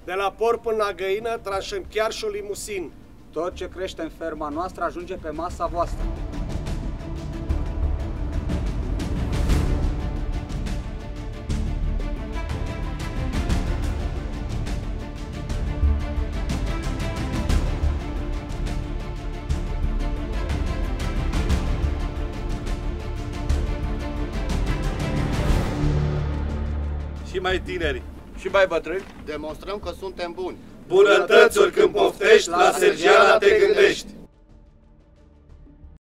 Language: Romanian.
De la porc până la găină, tranșăm chiar și o limusin. Tot ce crește în ferma noastră ajunge pe masa voastră. Și mai tineri, și mai bătrâni, demonstrăm că suntem buni. bunătățuri când poftești, la Sergiana te gândești.